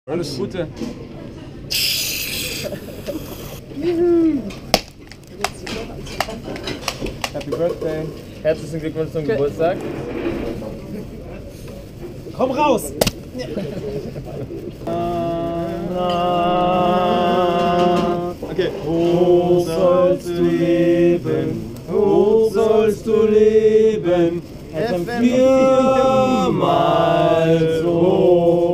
Alles Gute. Happy Birthday. Herzlichen Glückwunsch zum Geburtstag. Komm raus! Okay. Hoch sollst du leben, hoch sollst du leben, FM viermal so.